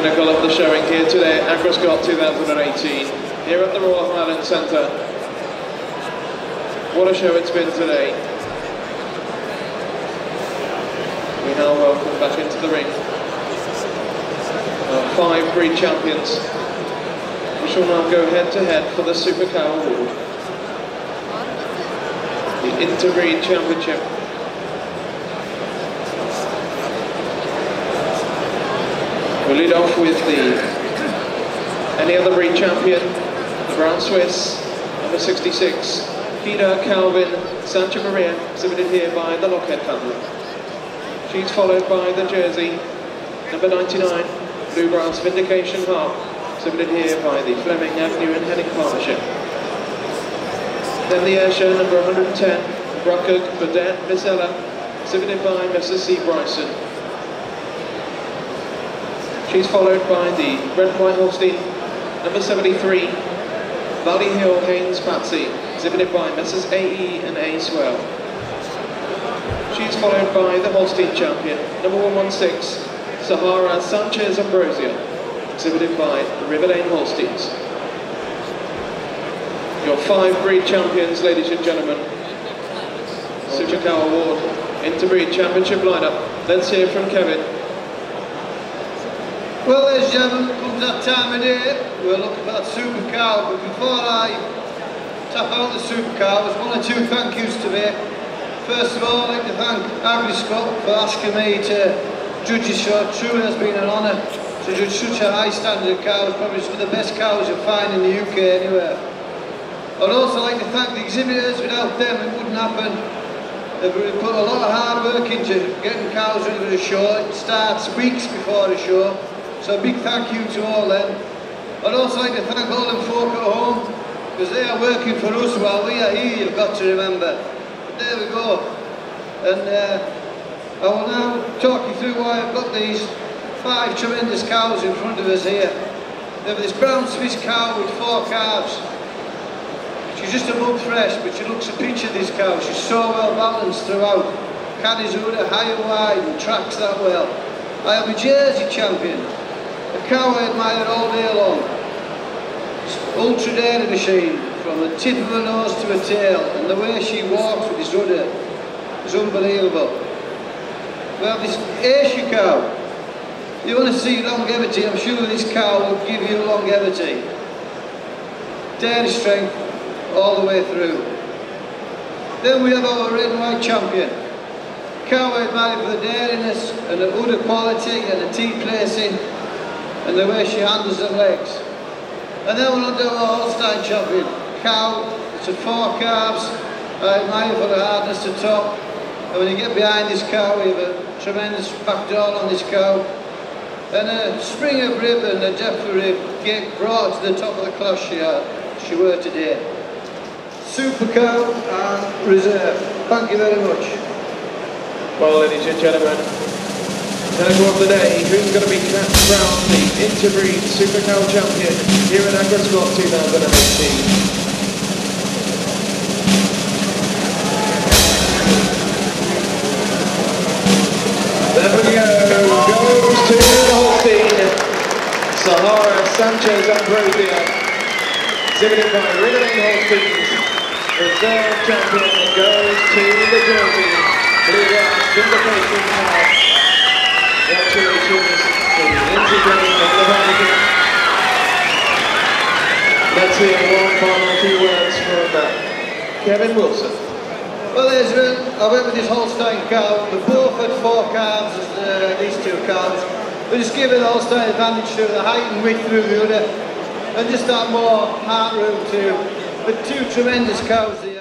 pinnacle of the showing here today at Agroscott 2018, here at the Royal Highland Centre. What a show it's been today. We now welcome back into the ring our 5 breed champions, which will now go head to head for the Super Cow Award, the Interbreed Championship. We'll lead off with the Any Other Breed champion, the Brown Swiss, number 66, Peter Calvin Santa Maria, exhibited here by the Lockhead family. She's followed by the Jersey, number 99, Blue Brass Vindication Harp, exhibited here by the Fleming Avenue and Henning Partnership. Then the Ayrshire, number 110, Bruckig Burdett Mizella, exhibited by Mrs. C. Bryson. She's followed by the Red and White Holstein, number 73, Valley Hill Haynes Patsy, exhibited by Messrs. A.E. and A. Swell. She's followed by the Holstein champion, number 116, Sahara Sanchez Ambrosia, exhibited by the River Lane Holsteins. Your 5 breed champions, ladies and gentlemen. Super Cow Award, Interbreed Championship lineup. Let's hear from Kevin. Well, ladies and gentlemen, comes that time of day, we'll look at that Super Cow, but before I tap out the Super Cow, there's 1 or 2 thank yous to make. First of all, I'd like to thank Agroscott for asking me to judge this show. It truly has been an honour to judge such a high standard of cows, probably some of the best cows you'll find in the UK anywhere. I'd also like to thank the exhibitors. Without them it wouldn't happen. They've put a lot of hard work into getting cows ready for the show. It starts weeks before the show. So a big thank you to all them. I'd also like to thank all them folk at home, because they are working for us while we are here, you've got to remember. But there we go. And I will now talk you through why I've got these 5 tremendous cows in front of us here. They have this brown Swiss cow with 4 calves. She's just a month fresh, but she looks a picture, this cow. She's so well balanced throughout. Caddies are high and wide and tracks that well. I have a Jersey champion, a cow I admire all day long. It's ultra dairy machine, from the tip of her nose to her tail, and the way she walks with this rudder is unbelievable. We have this Ayrshire cow. You want to see longevity, I'm sure this cow will give you longevity. Dairy strength all the way through. Then we have our red and white champion. Cow I admire for the dairiness and the udder quality and the teeth placing and the way she handles her legs. And then we're on to our Holstein champion. Cow, it's a 4 calves. I admire for the hardness to top. And when you get behind this cow, we have a tremendous backdoor on this cow. And a spring of rib and a depth of rib get brought to the top of the class she were today. Super Cow and Reserve. Thank you very much. Well, ladies and gentlemen, pinnacle of the day, who's going to be crowned the Interbreed Super Cow champion here at Agroscott 2018? There we go, goes to the Holstein, Sahara Sanchez Ambrosia, exhibited by River Lane Holsteins. Reserve champion goes to the Jersey, Blue Brass Vindication Harp. Congratulations to the Interbreed of the Vatican. Let's hear 1 final few words from Kevin Wilson. Well, I went with this Holstein cow. They both had 4 calves as these 2 calves. But just give it the Holstein advantage through the height and width through the udder, and just that more heart room too. But 2 tremendous cows.